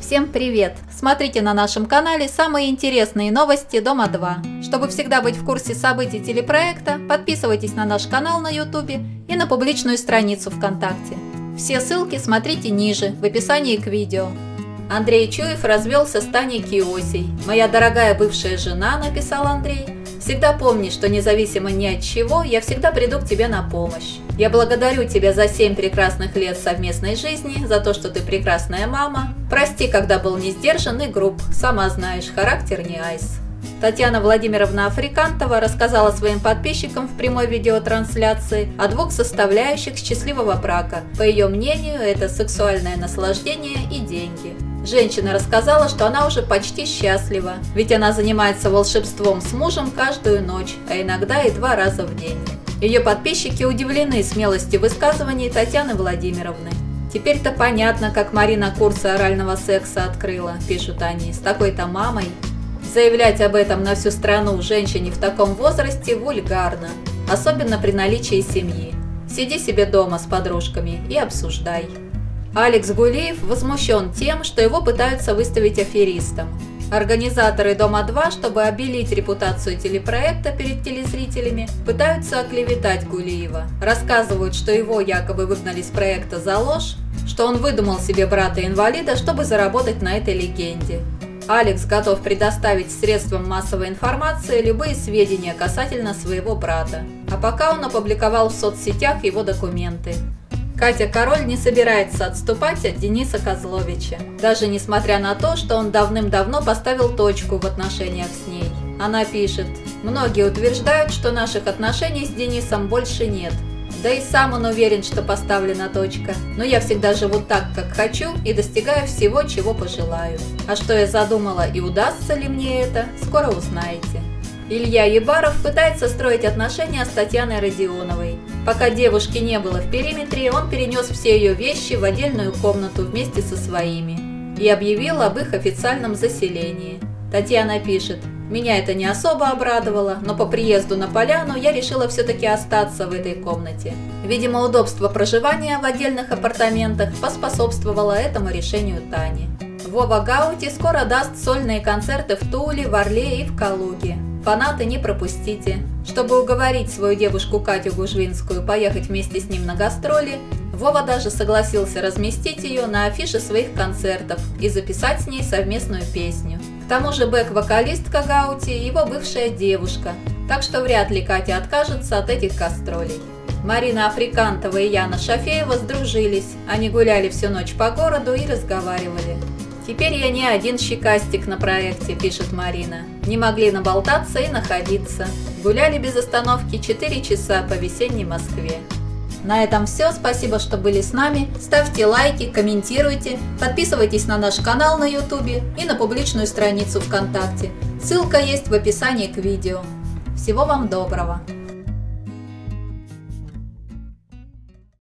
Всем привет! Смотрите на нашем канале самые интересные новости Дома 2. Чтобы всегда быть в курсе событий телепроекта, подписывайтесь на наш канал на YouTube и на публичную страницу ВКонтакте. Все ссылки смотрите ниже, в описании к видео. Андрей Чуев развелся с Таней Киосей. «Моя дорогая бывшая жена», — написал Андрей, — «всегда помни, что независимо ни от чего, я всегда приду к тебе на помощь. Я благодарю тебя за 7 прекрасных лет совместной жизни, за то, что ты прекрасная мама. Прости, когда был не сдержан и груб, сама знаешь, характер не айс». Татьяна Владимировна Африкантова рассказала своим подписчикам в прямой видеотрансляции о 2 составляющих счастливого брака. По ее мнению, это сексуальное наслаждение и деньги. Женщина рассказала, что она уже почти счастлива, ведь она занимается волшебством с мужем каждую ночь, а иногда и 2 раза в день. Ее подписчики удивлены смелости высказываний Татьяны Владимировны. «Теперь-то понятно, как Марина курсы орального секса открыла», – пишут они, – «с такой-то мамой». Заявлять об этом на всю страну женщине в таком возрасте вульгарно, особенно при наличии семьи. Сиди себе дома с подружками и обсуждай. Алекс Гулиев возмущен тем, что его пытаются выставить аферистом. Организаторы «Дома-2», чтобы обелить репутацию телепроекта перед телезрителями, пытаются оклеветать Гулиева. Рассказывают, что его якобы выгнали с проекта за ложь, что он выдумал себе брата-инвалида, чтобы заработать на этой легенде. Алекс готов предоставить средствам массовой информации любые сведения касательно своего брата. А пока он опубликовал в соцсетях его документы. Катя Король не собирается отступать от Дениса Козловича, даже несмотря на то, что он давным-давно поставил точку в отношениях с ней. Она пишет: «Многие утверждают, что наших отношений с Денисом больше нет. Да и сам он уверен, что поставлена точка. Но я всегда живу так, как хочу, и достигаю всего, чего пожелаю. А что я задумала и удастся ли мне это, скоро узнаете». Илья Ебаров пытается строить отношения с Татьяной Родионовой. Пока девушки не было в периметре, он перенес все ее вещи в отдельную комнату вместе со своими и объявил об их официальном заселении. Татьяна пишет: «Меня это не особо обрадовало, но по приезду на поляну я решила все-таки остаться в этой комнате. Видимо, удобство проживания в отдельных апартаментах поспособствовало этому решению Тани». Вова Гаути скоро даст сольные концерты в Туле, в Орле и в Калуге. Фанаты, не пропустите. Чтобы уговорить свою девушку Катю Гужвинскую поехать вместе с ним на гастроли, Вова даже согласился разместить ее на афише своих концертов и записать с ней совместную песню. К тому же бэк-вокалистка Гаути – его бывшая девушка, так что вряд ли Катя откажется от этих гастролей. Марина Африкантова и Яна Шафеева сдружились, они гуляли всю ночь по городу и разговаривали. «Теперь я не один щекастик на проекте», – пишет Марина. «Не могли наболтаться и находиться. Гуляли без остановки 4 часа по весенней Москве». На этом все. Спасибо, что были с нами. Ставьте лайки, комментируйте, подписывайтесь на наш канал на YouTube и на публичную страницу ВКонтакте. Ссылка есть в описании к видео. Всего вам доброго!